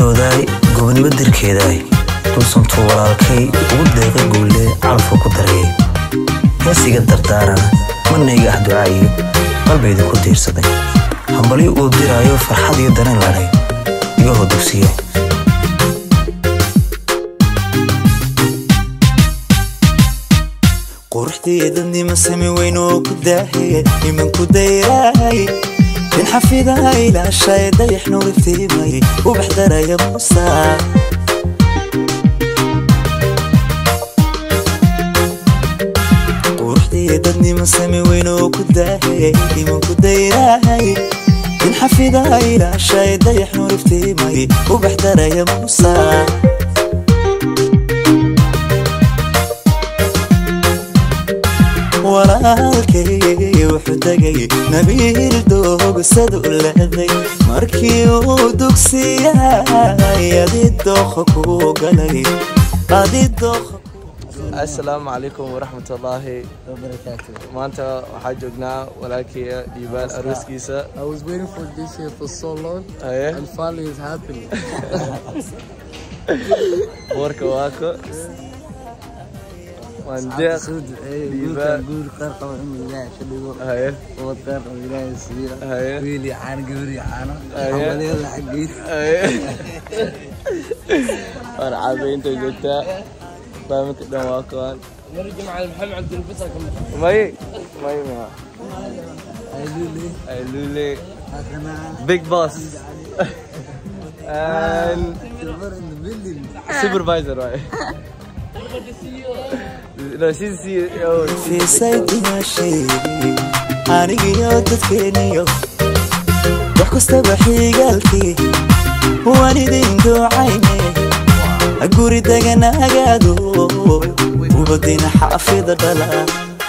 gabadhoodaay gobonimo dirkeedaay dulsantuu walaalkay ugu deeqa guulle calafka ku darayay heesiga dardaarana manayga ah ducaayo qalbayda ku diirsaday hambalyo uu diraayo farxad iyo dareen lahay iga hoo dugsiye quruxdeedani ma sami weyn oo ku daahe iman ku dayraay in xafida ila shay dayax nuur iftiimay u baxdaraya musa quruxdeedani ma sami weyn oo ku daahe iman ku dayraay in xafida ila shay dayax nuur iftiimay u baxdaraya musa walaalkay wuxuu tagay nabiil doog sadu leeday markii uu dugsiyay adidooqa ku galay adidooqa السلام عليكم ورحمة الله وبركاته. مانتا waxaa joognaa walaalkay Diibal Aruskiisa. I was waiting for this here for so long and finally it's happening. Warka waako. وندق Diibal guur qaar qaba in ilaa shadigo. oo qaar oo ilaa siiyo. wiili aan gabri aan. awaleed xaqiis. war caabeynta joogta. فهمت دم واقعا نرجع مع محمد عبد البصر كم ماي ما ايلولي big boss and supervisor right no she's CEO في سيدنا شيء أنا جيت تكنيو وحكست بحيقلتي وأنا دين عيني أقولي دقنا قادو وبدينا حافظ دلا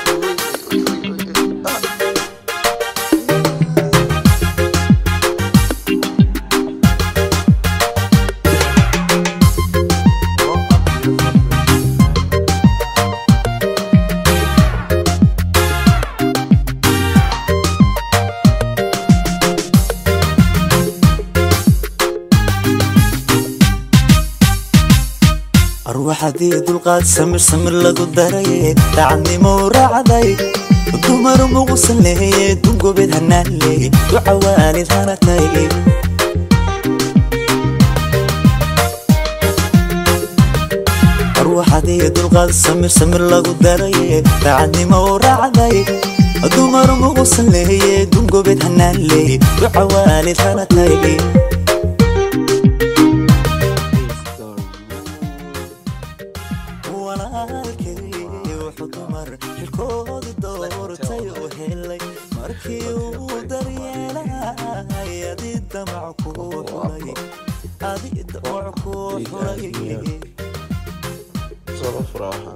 روحدي دلقات سمر لغو داري تعني موراعدي ودمر مغسل لي دنقو بيد هنان لي وعوالي ثانتي روحدي دلقات سمر لغو داري تعني موراعدي ودمر مغسل لي دنقو بيد هنان لي وعوالي ثانتي صرف راحة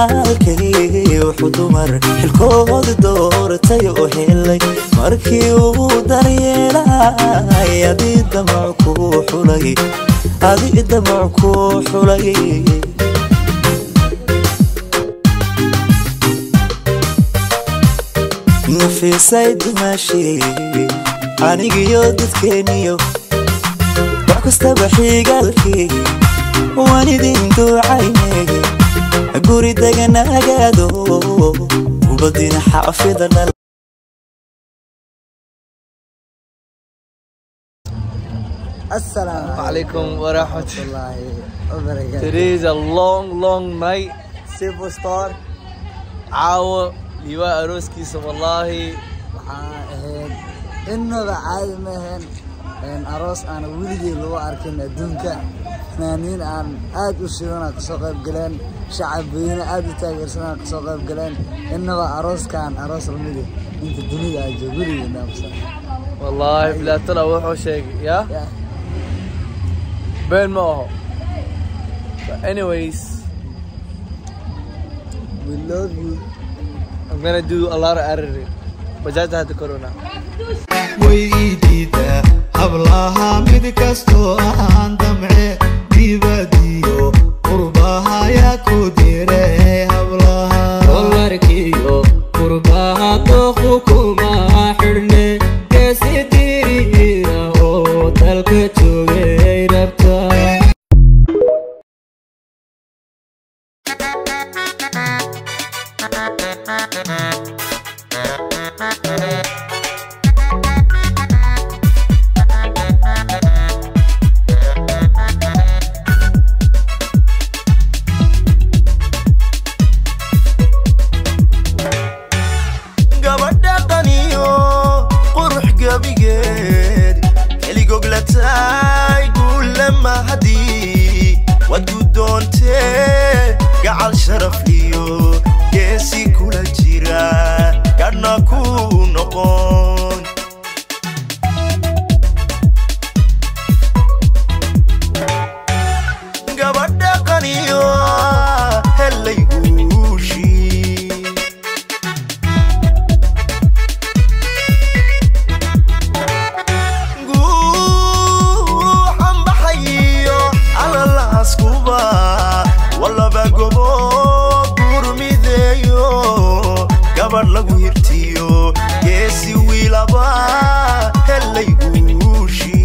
walaalkay wuxuu dumar xilkooda doortay oo helay markii uu daryeelay adii damac ku xulay nafisay dumashi anigiyo dadkeeniyo wax kastaba xigalkii waan idin ducaynay guri deganagaado ubadina xaafidana. Assalamu alaikum wa rahmatullahi wa barakatuh. Today is a long night. Superstar caawa liibaan arooskiisa wallahi waxaa ahayd innaba caadi ma ahayn aroos aan weligii lagu arkin adduunka. فنانين عن عاد وشيونا كسوق بجلان شعبيين عاد تاجرسنا كسوق بجلان إنه عروس كان عروس رملي أنت الدنيا جبري نفسه والله بلا ترى وحو شيء يا بين ما هو anyways we love you. I'm gonna do a lot of editing وجات هذا كورونا ويديدا hablaha mid kasto aan damce dibadiyo qurbaha ya ku diray hablaha wallarkiyo qurbaha doqo kuma xirne kasidiriina oo dalka joogay rabta شرف ليو يسي كل جيرا كنا كون نقون قبضة قنيو هلا يقوشي قوحن بحيو على العسكوبة والله بقبو lagu hirtiyo geesi wiilaba helay guushi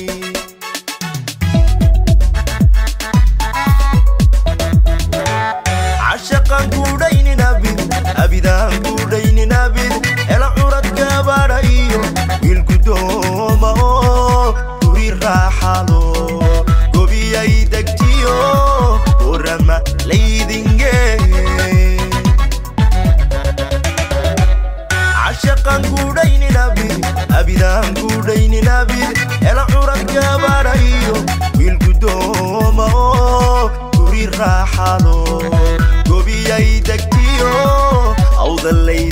عشقان كودين أبدان كودين أبد إلا عرض كباريو والقدومة توري راحالو قبي أيدكتيو ورما ليدنجي عشقان كودين نبيد أبدان كودين نبيد إلا عرض كباريو والقدومة توري راحالو قبي أيدكتيو أو ذلي